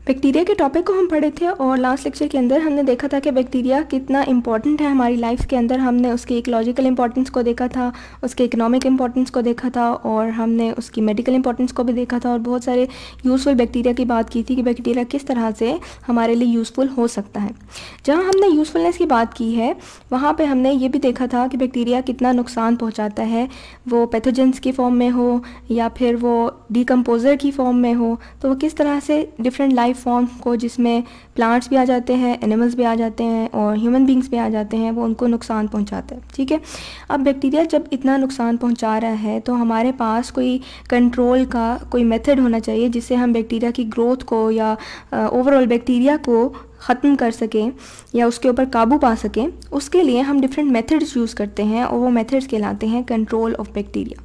Bacteria के topic को हम पढ़े थे और लास्ट लेक्चर के अंदर हमने देखा था कि बैक्टीरिया कितना इंपॉर्टेंट है हमारी लाइफ के अंदर। हमने उसके इकोलॉजिकल इंपॉर्टेंस को देखा था, उसके इकोनॉमिक इंपॉर्टेंस को देखा था और हमने उसकी मेडिकल इंपॉर्टेंस को भी देखा था और बहुत सारे यूज़फुल बैक्टीरिया की बात की थी कि बैक्टीरिया किस तरह से हमारे लिए यूज़फुल हो सकता है। जहाँ हमने यूज़फुलनेस की बात की है वहाँ पर हमने ये भी देखा था कि बैक्टीरिया कितना नुकसान पहुँचाता है, वो पैथोजेंस की फॉर्म में हो या फिर वो डिकम्पोजर की फॉर्म में हो, तो वो किस तरह से डिफरेंट लाइफ फॉर्म को, जिसमें प्लांट्स भी आ जाते हैं, एनिमल्स भी आ जाते हैं और ह्यूमन बींग्स भी आ जाते हैं, वो उनको नुकसान पहुंचाता है। ठीक है, अब बैक्टीरिया जब इतना नुकसान पहुंचा रहा है तो हमारे पास कोई कंट्रोल का कोई मेथड होना चाहिए जिससे हम बैक्टीरिया की ग्रोथ को या ओवरऑल बैक्टीरिया को ख़त्म कर सकें या उसके ऊपर काबू पा सकें। उसके लिए हम डिफरेंट मेथड्स यूज़ करते हैं और वो मेथड्स कहलाते हैं कंट्रोल ऑफ बैक्टीरिया।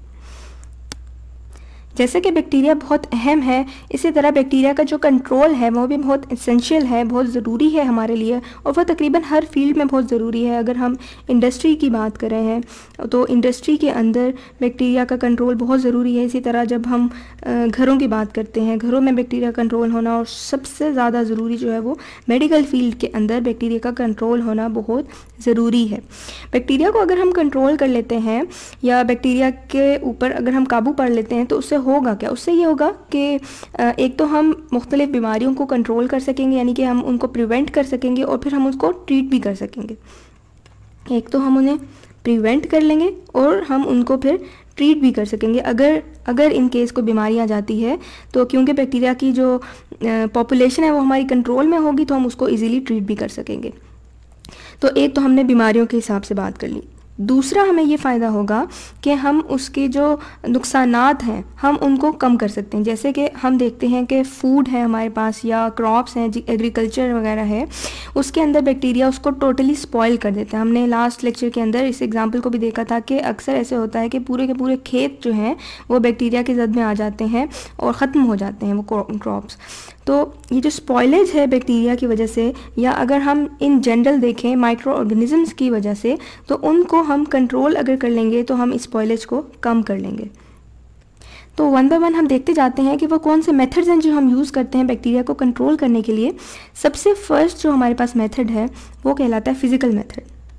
जैसे कि बैक्टीरिया बहुत अहम है, इसी तरह बैक्टीरिया का जो कंट्रोल है वो भी बहुत एसेंशियल है, बहुत ज़रूरी है हमारे लिए और वह तकरीबन हर फील्ड में बहुत ज़रूरी है। अगर हम इंडस्ट्री की बात कर रहे हैं तो इंडस्ट्री के अंदर बैक्टीरिया का कंट्रोल बहुत ज़रूरी है। इसी तरह जब हम घरों की बात करते हैं, घरों में बैक्टीरिया कंट्रोल होना, और सबसे ज़्यादा ज़रूरी जो है वो मेडिकल फील्ड के अंदर बैक्टीरिया का कंट्रोल होना बहुत ज़रूरी है। बैक्टीरिया को अगर हम कंट्रोल कर लेते हैं या बैक्टीरिया के ऊपर अगर हम काबू पा लेते हैं तो उससे होगा क्या? उससे ये होगा कि एक तो हम मुख्तलिफ बीमारियों को कंट्रोल कर सकेंगे, यानी कि हम उनको प्रिवेंट कर सकेंगे और फिर हम उसको ट्रीट भी कर सकेंगे। एक तो हम उन्हें प्रिवेंट कर लेंगे और हम उनको फिर ट्रीट भी कर सकेंगे अगर इन केस कोई बीमारी आ जाती है तो, क्योंकि बैक्टीरिया की जो पॉपुलेशन है वो हमारी कंट्रोल में होगी तो हम उसको ईज़िली ट्रीट भी कर सकेंगे। तो एक तो हमने बीमारियों के हिसाब से बात कर ली। दूसरा हमें ये फ़ायदा होगा कि हम उसके जो नुकसानात हैं हम उनको कम कर सकते हैं। जैसे कि हम देखते हैं कि फ़ूड है हमारे पास या क्रॉप्स हैं, एग्रीकल्चर वगैरह है, उसके अंदर बैक्टीरिया उसको टोटली स्पॉइल कर देता है। हमने लास्ट लेक्चर के अंदर इस एग्जांपल को भी देखा था कि अक्सर ऐसे होता है कि पूरे के पूरे खेत जो हैं वो बैक्टीरिया के जद में आ जाते हैं और ख़त्म हो जाते हैं वो क्रॉप्स। तो ये जो स्पॉइलेज है बैक्टीरिया की वजह से, या अगर हम इन जनरल देखें माइक्रो ऑर्गेनिजम्स की वजह से, तो उनको हम कंट्रोल अगर कर लेंगे तो हम स्पॉइलेज को कम कर लेंगे। तो वन बाय वन हम देखते जाते हैं कि वो कौन से मेथड्स हैं जो हम यूज़ करते हैं बैक्टीरिया को कंट्रोल करने के लिए। सबसे फर्स्ट जो हमारे पास मेथड है वो कहलाता है फिज़िकल मेथड।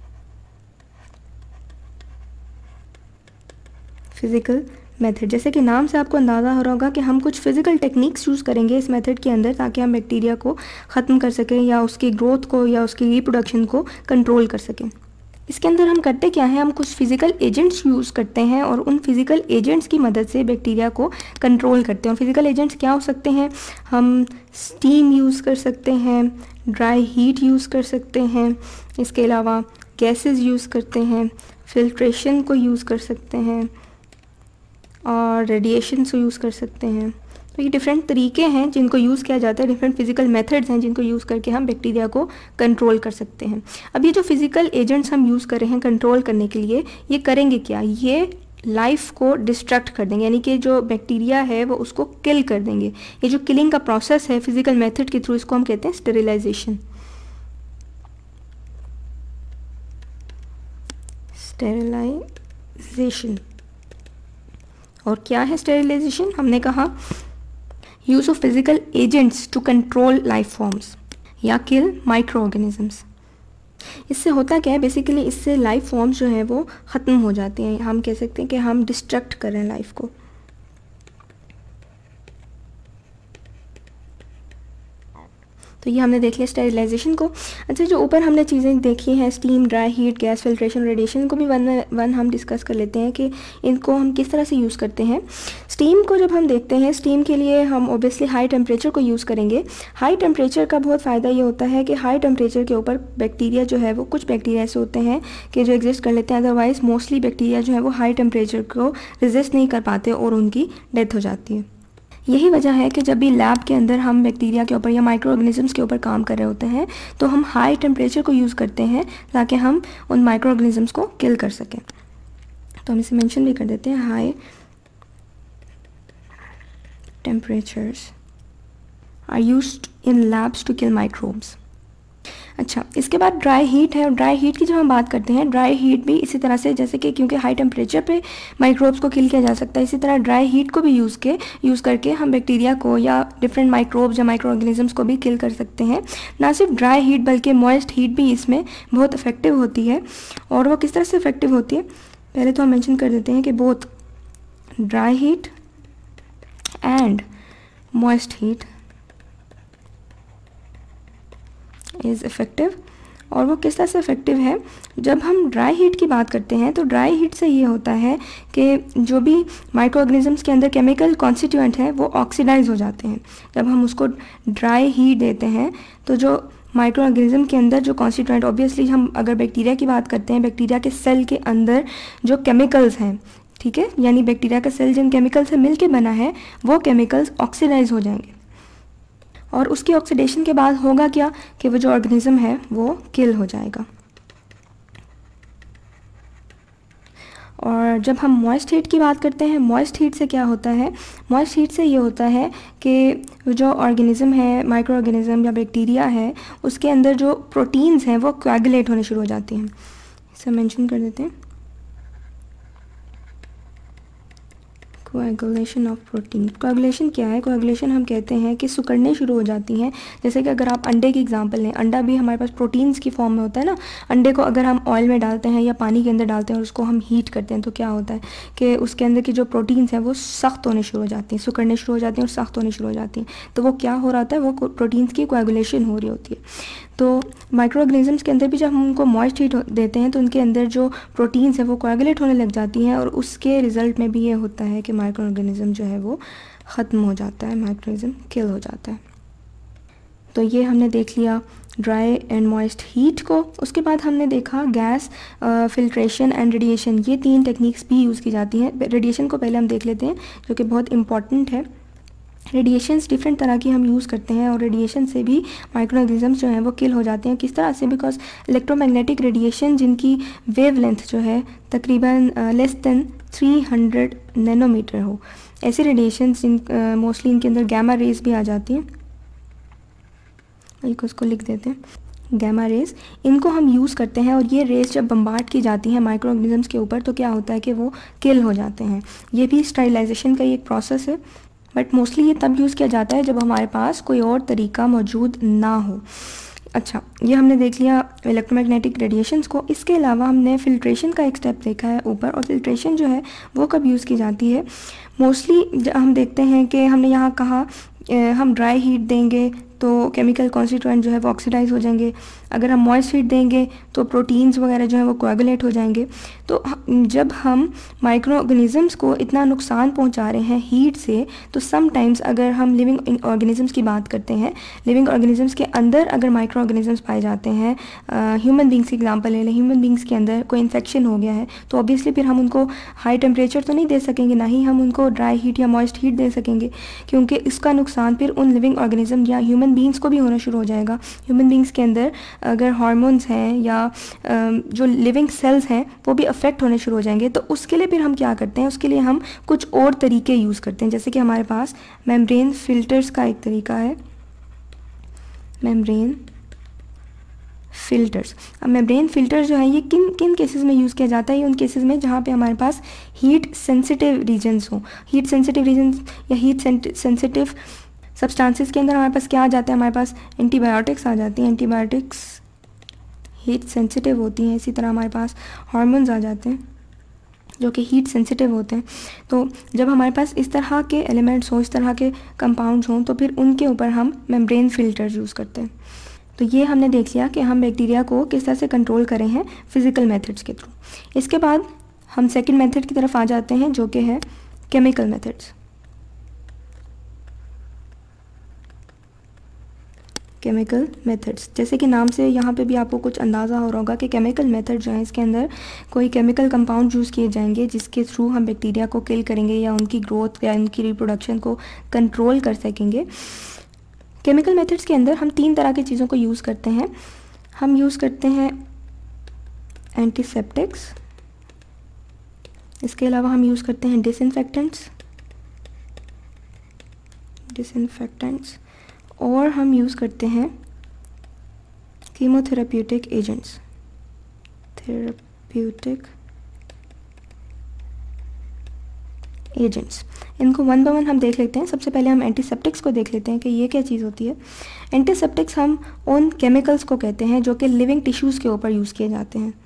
फिज़िकल मेथड, जैसे कि नाम से आपको अंदाज़ा हो रहा होगा कि हम कुछ फिज़िकल टेक्निक्स यूज़ करेंगे इस मेथड के अंदर ताकि हम बैक्टीरिया को ख़त्म कर सकें या उसकी ग्रोथ को या उसकी रिप्रोडक्शन को कंट्रोल कर सकें। इसके अंदर हम करते क्या है, हम कुछ फिज़िकल एजेंट्स यूज़ करते हैं और उन फिज़िकल एजेंट्स की मदद से बैक्टीरिया को कंट्रोल करते हैं। और फिज़िकल एजेंट्स क्या हो सकते हैं? हम स्टीम यूज़ कर सकते हैं, ड्राई हीट यूज़ कर सकते हैं, इसके अलावा गैसेस यूज़ करते हैं, फिल्ट्रेशन को यूज़ कर सकते हैं और रेडिएशन से यूज़ कर सकते हैं। तो ये डिफरेंट तरीके हैं जिनको यूज़ किया जाता है, डिफरेंट फिज़िकल मेथड्स हैं जिनको यूज़ करके हम बैक्टीरिया को कंट्रोल कर सकते हैं। अब ये जो फिज़िकल एजेंट्स हम यूज़ कर रहे हैं कंट्रोल करने के लिए, ये करेंगे क्या? ये लाइफ को डिस्ट्रक्ट कर देंगे, यानी कि जो बैक्टीरिया है वो उसको किल कर देंगे। ये जो किलिंग का प्रोसेस है फिज़िकल मेथड के थ्रू, इसको हम कहते हैं स्टेरिलाइजेशन। स्टेरिलाइजेशन। और क्या है स्टेरिलाइजेशन? हमने कहा use of physical agents to control life forms या किल माइक्रो ऑर्गेनिजम्स। इससे होता क्या है बेसिकली, इससे लाइफ फॉर्म्स जो हैं वो ख़त्म हो जाते हैं। हम कह सकते हैं कि हम डिस्ट्रक्ट कर रहे हैं लाइफ को। तो ये हमने देख लिया स्टेरिलाइजेशन को। अच्छा, जो ऊपर हमने चीज़ें देखी हैं steam, dry heat, gas, filtration, radiation को भी वन हम डिस्कस कर लेते हैं कि इनको हम किस तरह से यूज़ करते हैं। स्टीम को जब हम देखते हैं, स्टीम के लिए हम ऑब्वियसली हाई टेम्परेचर को यूज़ करेंगे। हाई टेम्परेचर का बहुत फ़ायदा ये होता है कि हाई टेम्परेचर के ऊपर बैक्टीरिया जो है वो, कुछ बैक्टीरिया ऐसे होते हैं कि जो एग्जिस्ट कर लेते हैं, अदरवाइज़ मोस्टली बैक्टीरिया जो है वो हाई टेम्परेचर को रेजिस्ट नहीं कर पाते और उनकी डेथ हो जाती है। यही वजह है कि जब भी लैब के अंदर हम बैक्टीरिया के ऊपर या माइक्रो ऑर्गेनिजम्स के ऊपर काम कर रहे होते हैं तो हम हाई टेम्परेचर को यूज़ करते हैं ताकि हम उन माइक्रो ऑर्गेनिजम्स को किल कर सकें। तो हम इसे मेंशन भी कर देते हैं, high temperatures are used in labs to kill microbes. अच्छा, इसके बाद ड्राई हीट है, और ड्राई हीट की जब हम बात करते हैं, ड्राई हीट भी इसी तरह से, जैसे कि क्योंकि हाई टेम्परेचर पे माइक्रोब्स को किल किया जा सकता है, इसी तरह ड्राई हीट को भी यूज़ करके हम बैक्टीरिया को या डिफरेंट माइक्रोब्स या माइक्रो ऑर्गेनिजम्स को भी किल कर सकते हैं। ना सिर्फ ड्राई हीट बल्कि मॉइस्ट हीट भी इसमें बहुत इफेक्टिव होती है। और वो किस तरह से इफेक्टिव होती है, पहले तो हम मेंशन कर देते हैं कि both dry heat and moist heat is effective. और वो किस तरह से इफ़ेक्टिव है, जब हम ड्राई हीट की बात करते हैं तो ड्राई हीट से ये होता है कि जो भी माइक्रो ऑर्गेनिजम्स के अंदर केमिकल कॉन्स्टिट्यूएंट हैं वो ऑक्सीडाइज हो जाते हैं। जब हम उसको ड्राई हीट देते हैं तो जो माइक्रो ऑर्गेनिज्म के अंदर जो कॉन्स्टिट्यूएंट, ऑब्वियसली हम अगर बैक्टीरिया की बात करते हैं, बैक्टीरिया के सेल के अंदर जो केमिकल्स हैं, ठीक है, यानी बैक्टीरिया का सेल जिन केमिकल से मिल के बना है वो केमिकल्स ऑक्सीडाइज हो जाएंगे, और उसकी ऑक्सीडेशन के बाद होगा क्या कि वो जो ऑर्गेनिज्म है वो किल हो जाएगा। और जब हम मॉइस्ट हीट की बात करते हैं, मॉइस्ट हीट से क्या होता है, मॉइस्ट हीट से ये होता है कि जो ऑर्गेनिज्म है, माइक्रो ऑर्गेनिज्म या बैक्टीरिया है, उसके अंदर जो प्रोटीन्स हैं वो कोएगुलेट होने शुरू हो जाती हैं। इसे मेंशन कर देते हैं, कोएगुलेशन ऑफ प्रोटीन। कोएगुलेशन क्या है, कोएगुलेशन हम कहते हैं कि सिकुड़ने शुरू हो जाती हैं। जैसे कि अगर आप अंडे की एग्जांपल लें, अंडा भी हमारे पास प्रोटीन्स की फॉर्म में होता है ना। अंडे को अगर हम ऑयल में डालते हैं या पानी के अंदर डालते हैं और उसको हम हीट करते हैं तो क्या होता है कि उसके अंदर की जो प्रोटीन्स हैं वो सख्त होने शुरू हो जाती हैं, सिकुड़ने शुरू हो जाती हैं और सख्त होने शुरू हो जाती हैं। तो वो क्या हो रहा है, वो प्रोटीन्स की कोएगुलेशन हो रही होती है। तो माइक्रो ऑर्गेनिजम्स के अंदर भी जब हम उनको मॉइस्ट हीट देते हैं तो उनके अंदर जो प्रोटीन्स हैं वो कोएगुलेट होने लग जाती हैं, और उसके रिज़ल्ट में भी ये होता है कि माइक्रो ऑर्गेनिज्म जो है वो ख़त्म हो जाता है, माइक्रो ऑर्गेनिज्म किल हो जाता है। तो ये हमने देख लिया ड्राई एंड मॉइस्ट हीट को। उसके बाद हमने देखा गैस फिल्ट्रेशन एंड रेडिएशन, ये 3 टेक्निक्स भी यूज़ की जाती हैं। रेडिएशन को पहले हम देख लेते हैं जो कि बहुत इंपॉर्टेंट है। रेडिएशंस डिफरेंट तरह की हम यूज़ करते हैं, और रेडिएशन से भी माइक्रो ऑर्गेनिजम्स जो हैं वो किल हो जाते हैं। किस तरह से, बिकॉज इलेक्ट्रोमैग्नेटिक रेडिएशन जिनकी वेवलेंथ जो है तकरीबन लेस देन 300 नैनोमीटर हो, ऐसे रेडिएशंस जिन मोस्टली इनके अंदर गैमा रेज भी आ जाती हैं, एक उसको लिख देते हैं गैमा रेज, इनको हम यूज़ करते हैं। और ये रेज जब बम्बार्ड की जाती हैं माइक्रो ऑर्गेनिजम्स के ऊपर तो क्या होता है कि वो किल हो जाते हैं। ये भी स्टरीलाइजेशन का ही एक प्रोसेस है, बट मोस्टली ये तब यूज़ किया जाता है जब हमारे पास कोई और तरीका मौजूद ना हो। अच्छा, ये हमने देख लिया इलेक्ट्रोमैग्नेटिक रेडिएशंस को। इसके अलावा हमने फ़िल्ट्रेशन का एक स्टेप देखा है ऊपर, और फ़िल्ट्रेशन जो है वो कब यूज़ की जाती है, मोस्टली हम देखते हैं कि हमने यहाँ कहा हम ड्राई हीट देंगे तो केमिकल कॉन्स्टिट्यूएंट जो है वो ऑक्सीडाइज हो जाएंगे, अगर हम मॉइस्ट हीट देंगे तो प्रोटीन्स वगैरह जो है वो कोएगुलेट हो जाएंगे। तो जब हम माइक्रो ऑर्गेनिजम्स को इतना नुकसान पहुंचा रहे हैं हीट से, तो समटाइम्स अगर हम लिविंग ऑर्गेनिजम्स की बात करते हैं, लिविंग ऑर्गेनिजम्स के अंदर अगर माइक्रो ऑर्गेनिजम्स पाए जाते हैं, ह्यूमन बींग्स की एग्जांपल ले लें, ह्यूमन बींग्स के अंदर कोई इन्फेक्शन हो गया है तो ऑब्वियसली फिर हम उनको हाई टेम्परेचर तो नहीं दे सकेंगे, ना ही हम उनको ड्राई हीट या मॉइस्ट हीट दे सकेंगे, क्योंकि इसका नुकसान फिर उन लिविंग ऑर्गेनिज्म या ह्यूमन बींग्स को भी होना शुरू हो जाएगा। ह्यूमन बींग्स के अंदर अगर हार्मोन्स हैं या जो लिविंग सेल्स हैं वो भी अफेक्ट होने शुरू हो जाएंगे। तो उसके लिए फिर हम क्या करते हैं, उसके लिए हम कुछ और तरीके यूज़ करते हैं, जैसे कि हमारे पास मेम्ब्रेन फिल्टर्स का एक तरीका है, मेम्ब्रेन फिल्टर्स। अब मेम्ब्रेन फिल्टर जो है ये किन किन केसेस में यूज़ किया जाता है, ये उन केसेस में जहाँ पे हमारे पास हीट सेंसिटिव रीजन्स हो। हीट सेंसिटिव रीजन्स या हीट सेंसिटिव सब्सटेंसेस के अंदर हमारे पास क्या आ जाता है, हमारे पास एंटीबायोटिक्स आ जाती हैं, एंटीबायोटिक्स हीट सेंसिटिव होती हैं। इसी तरह हमारे पास हार्मोन्स आ जाते हैं जो कि हीट सेंसिटिव होते हैं। तो जब हमारे पास इस तरह के एलिमेंट्स हों, इस तरह के कंपाउंड्स हों, तो फिर उनके ऊपर हम मेम्ब्रेन फिल्टर्स यूज़ करते हैं। तो ये हमने देख लिया कि हम बैक्टीरिया को किस तरह से कंट्रोल करें हैं फिज़िकल मेथड्स के थ्रू। इसके बाद हम सेकंड मेथड की तरफ आ जाते हैं जो कि है केमिकल मेथड्स। केमिकल मेथड्स, जैसे कि नाम से यहाँ पे भी आपको कुछ अंदाज़ा हो रहा होगा कि केमिकल मेथड जो है इसके अंदर कोई केमिकल कंपाउंड यूज़ किए जाएंगे जिसके थ्रू हम बैक्टीरिया को किल करेंगे या उनकी ग्रोथ या उनकी रिप्रोडक्शन को कंट्रोल कर सकेंगे। केमिकल मेथड्स के अंदर हम 3 तरह की चीज़ों को यूज़ करते हैं। हम यूज़ करते हैं एंटीसेप्टिक्स, इसके अलावा हम यूज़ करते हैं डिसइंफेक्टेंट्स, और हम यूज़ करते हैं कीमोथेरेप्यूटिक एजेंट्स, थेरेप्यूटिक एजेंट्स, इनको वन बाय वन हम देख लेते हैं। सबसे पहले हम एंटीसेप्टिक्स को देख लेते हैं कि ये क्या चीज़ होती है। एंटीसेप्टिक्स हम उन केमिकल्स को कहते हैं जो कि लिविंग टिश्यूज़ के ऊपर यूज़ किए जाते हैं।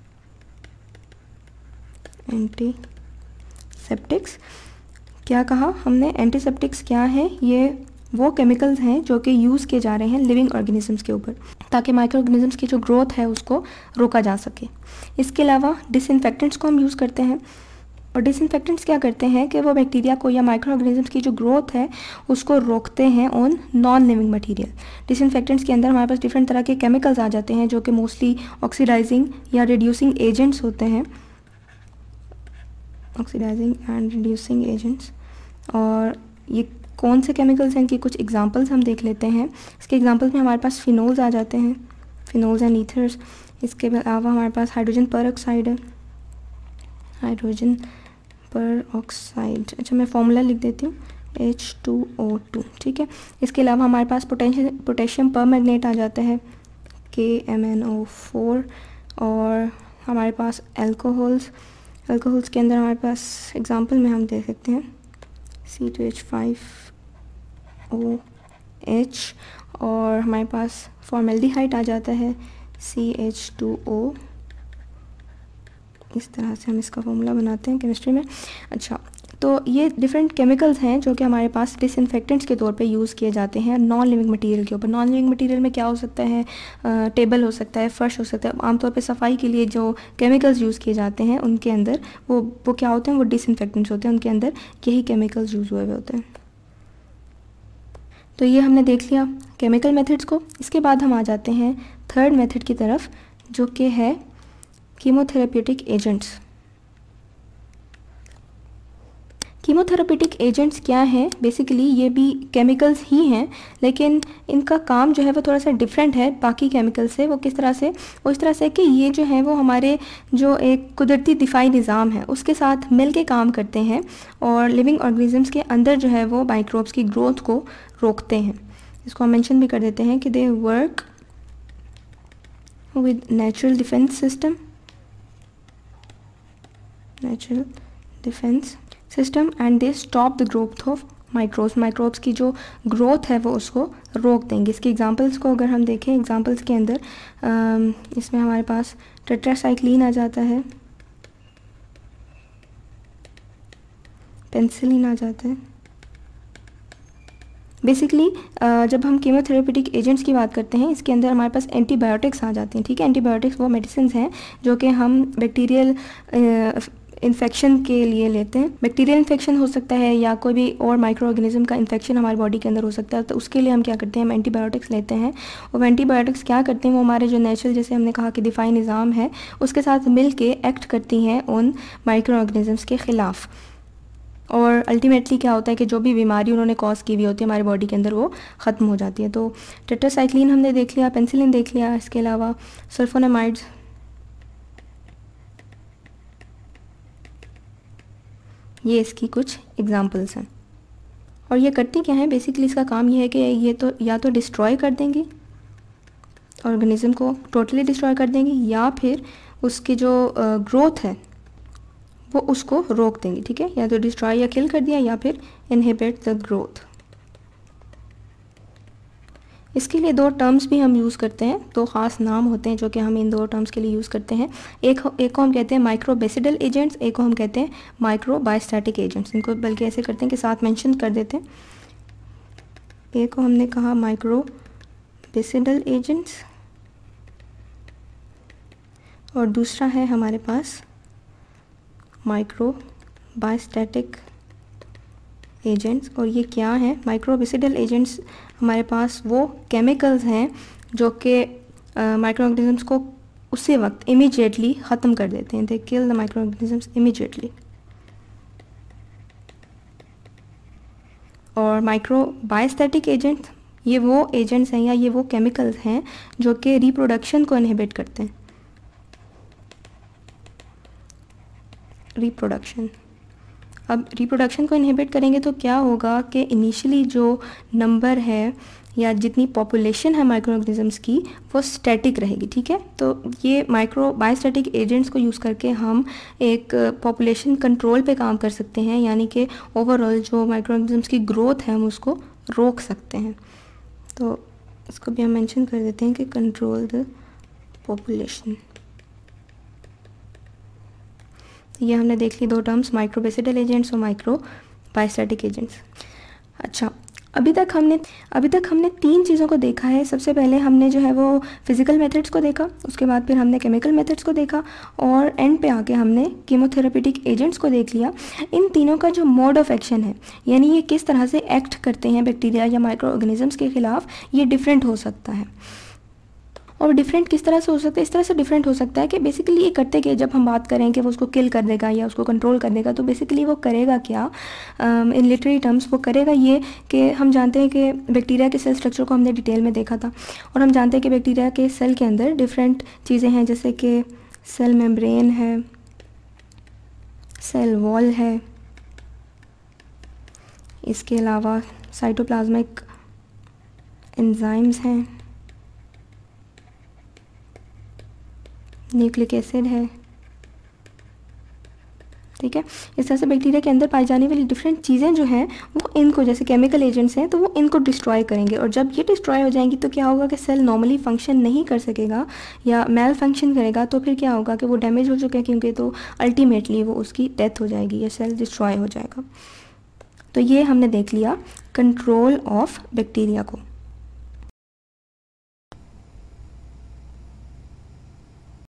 एंटीसेप्टिक्स क्या कहा हमने, एंटीसेप्टिक्स क्या है, ये वो केमिकल्स हैं जो कि यूज़ किए जा रहे हैं लिविंग ऑर्गेनिजम्स के ऊपर ताकि माइक्रो ऑर्गेनिजम्स की जो ग्रोथ है उसको रोका जा सके। इसके अलावा डिसइंफेक्टेंट्स को हम यूज़ करते हैं, और डिसइंफेक्टेंट्स क्या करते हैं कि वो बैक्टीरिया को या माइक्रो ऑर्गेनिजम्स की जो ग्रोथ है उसको रोकते हैं on non living material. Disinfectants के अंदर हमारे पास डिफरेंट तरह के केमिकल्स आ जाते हैं जो कि मोस्टली ऑक्सीडाइजिंग या रिड्यूसिंग एजेंट्स होते हैं, ऑक्सीडाइजिंग एंड रिड्यूसिंग एजेंट्स। और ये कौन से केमिकल्स हैं, इनकी कुछ एग्जांपल्स हम देख लेते हैं। इसके एग्जांपल्स में हमारे पास फिनोल्स आ जाते हैं, फिनोल्स एंड ईथर्स। इसके अलावा हमारे पास हाइड्रोजन पर ऑक्साइड है, हाइड्रोजन पर ऑक्साइड, अच्छा मैं फॉर्मूला लिख देती हूँ, H2O2, ठीक है। इसके अलावा हमारे पास पोटेशियम परमैंगनेट आ जाता है, KMnO4। और हमारे पास अल्कोहल्स के अंदर हमारे पास एग्जांपल में हम देख सकते हैं C2H5OH, और हमारे पास फॉर्मेल्डिहाइड आ जाता है CH2O। इस तरह से हम इसका फॉर्मूला बनाते हैं केमिस्ट्री में। अच्छा, तो ये डिफरेंट केमिकल्स हैं जो कि हमारे पास डिसइंफेक्टेंट्स के तौर पे यूज़ किए जाते हैं नॉन लिविंग मटेरियल के ऊपर। नॉन लिविंग मटेरियल में क्या हो सकता है, टेबल हो सकता है, फर्श हो सकता है। आमतौर पे सफाई के लिए जो केमिकल्स यूज़ किए जाते हैं उनके अंदर वो क्या होते हैं, वो डिसइंफेक्टेंट्स होते हैं, उनके अंदर यही केमिकल्स यूज़ हुए होते हैं। तो ये हमने देख लिया केमिकल मेथड्स को। इसके बाद हम आ जाते हैं थर्ड मेथड की तरफ जो कि है कीमोथेरेप्यूटिक एजेंट्स। कीमोथेरेप्यूटिक एजेंट्स क्या हैं, बेसिकली ये भी केमिकल्स ही हैं, लेकिन इनका काम जो है वो थोड़ा सा डिफरेंट है बाकी केमिकल से। वो किस तरह से, वो इस तरह से कि ये जो है वो हमारे जो एक कुदरती दिफाई निज़ाम है उसके साथ मिल के काम करते हैं और लिविंग ऑर्गेनिजम्स के अंदर जो है वो माइक्रोब्स की ग्रोथ को रोकते हैं। इसको हम मेंशन भी कर देते हैं कि they work with natural defence system, natural defence system, and they stop the growth of microbes की जो ग्रोथ है वो उसको रोक देंगे। इसके एग्जांपल्स को अगर हम देखें, एग्जांपल्स के अंदर इसमें हमारे पास टेट्रासाइक्लिन आ जाता है, पेनिसिलिन आ जाता है। बेसिकली जब हम कीमोथेरेप्यूटिक एजेंट्स की बात करते हैं इसके अंदर हमारे पास एंटीबायोटिक्स आ जाते हैं, ठीक है। एंटीबायोटिक्स वो मेडिसिन हैं जो कि हम बैक्टीरियल इन्फेक्शन के लिए लेते हैं। बैक्टीरियल इन्फेक्शन हो सकता है या कोई भी और माइक्रो ऑर्गेनिज्म का इन्फेक्शन हमारी बॉडी के अंदर हो सकता है, तो उसके लिए हम क्या करते हैं, हम एंटीबायोटिक्स लेते हैं। और एंटीबायोटिक्स क्या करते हैं, वो हमारे जो नेचुरल, जैसे हमने कहा कि दिफाई निज़ाम है, उसके साथ मिल के एक्ट करती हैं उन माइक्रो ऑर्गेनिजम्स के ख़िलाफ़। और अल्टीमेटली क्या होता है कि जो भी बीमारी उन्होंने कॉज की हुई होती है हमारी बॉडी के अंदर वो ख़त्म हो जाती है। तो टेट्रासाइक्लिन हमने देख लिया, पेनिसिलिन देख लिया, इसके अलावा सल्फोनामाइड्स, ये इसकी कुछ एग्जांपल्स हैं। और ये करती क्या है, बेसिकली इसका काम ये है कि ये तो या तो डिस्ट्रॉय कर देंगी ऑर्गेनिज्म को, टोटली डिस्ट्रॉय कर देंगी, या फिर उसकी जो ग्रोथ है वो उसको रोक देंगी, ठीक है। या तो डिस्ट्रॉय या किल कर दिया या फिर इनहिबिट द ग्रोथ। इसके लिए दो टर्म्स भी हम यूज़ करते हैं, दो ख़ास नाम होते हैं जो कि हम इन दो टर्म्स के लिए यूज़ करते हैं। एक को हम कहते हैं माइक्रोबेसिडल एजेंट्स, एक को हम कहते हैं माइक्रोबायोस्टैटिक एजेंट्स। इनको बल्कि ऐसे करते हैं कि साथ मेंशन कर देते हैं। एक को हमने कहा माइक्रोबेसिडल एजेंट्स और दूसरा है हमारे पास माइक्रोबायोस्टैटिक एजेंट्स। और ये क्या है, माइक्रोबेसिडल एजेंट्स हमारे पास वो केमिकल्स हैं जो कि माइक्रो ऑर्गेनिजम्स को उसी वक्त इमीडिएटली ख़त्म कर देते हैं, they kill the micro organisms immediately. और माइक्रोबायोस्टैटिक एजेंट्स ये वो एजेंट्स हैं या ये वो केमिकल्स हैं जो कि रिप्रोडक्शन को इनहिबिट करते हैं, रिप्रोडक्शन। अब रिप्रोडक्शन को इनहिबिट करेंगे तो क्या होगा कि इनिशियली जो नंबर है या जितनी पॉपुलेशन है माइक्रो ऑर्गेनिजम्स की वो स्टैटिक रहेगी, ठीक है। तो ये माइक्रो बायोस्टैटिक एजेंट्स को यूज़ करके हम एक पॉपुलेशन कंट्रोल पे काम कर सकते हैं, यानी कि ओवरऑल जो माइक्रो ऑर्गेनिजम्स की ग्रोथ है हम उसको रोक सकते हैं। तो इसको भी हम मेंशन कर देते हैं कि कंट्रोल द पॉपुलेशन। ये हमने देख ली दो टर्म्स, माइक्रोबैसिडल एजेंट्स और माइक्रो बायोस्टैटिक एजेंट्स। अच्छा, अभी तक हमने 3 चीज़ों को देखा है। सबसे पहले हमने जो है वो फिज़िकल मेथड्स को देखा, उसके बाद फिर हमने केमिकल मेथड्स को देखा, और एंड पे आके हमने कीमोथेरेप्यूटिक एजेंट्स को देख लिया। इन तीनों का जो मोड ऑफ एक्शन है, यानी ये किस तरह से एक्ट करते हैं बैक्टीरिया या माइक्रो ऑर्गेनिजम्स के खिलाफ, ये डिफरेंट हो सकता है। और डिफरेंट किस तरह से हो सकता है? इस तरह से डिफरेंट हो सकता है कि बेसिकली ये करते कि जब हम बात करें कि वो उसको किल कर देगा या उसको कंट्रोल कर देगा, तो बेसिकली वो करेगा क्या, इन लिटरेरी टर्म्स वो करेगा ये कि हम जानते हैं कि बैक्टीरिया के सेल स्ट्रक्चर को हमने डिटेल में देखा था, और हम जानते हैं कि बैक्टीरिया के सेल के अंदर डिफरेंट चीज़ें हैं, जैसे कि सेल मेम्ब्रेन है, सेल वॉल है, इसके अलावा साइटोप्लाज्मिक एंजाइम्स हैं, न्यूक्लिक एसिड है, ठीक है। इस तरह से बैक्टीरिया के अंदर पाई जाने वाली डिफरेंट चीज़ें जो हैं वो इनको, जैसे केमिकल एजेंट्स हैं, तो वो इनको डिस्ट्रॉय करेंगे, और जब ये डिस्ट्रॉय हो जाएंगी तो क्या होगा कि सेल नॉर्मली फंक्शन नहीं कर सकेगा या मेल फंक्शन करेगा, तो फिर क्या होगा कि वो डैमेज हो चुके हैं, क्योंकि तो अल्टीमेटली वो उसकी डेथ हो जाएगी या सेल डिस्ट्रॉय हो जाएगा। तो ये हमने देख लिया कंट्रोल ऑफ बैक्टीरिया को।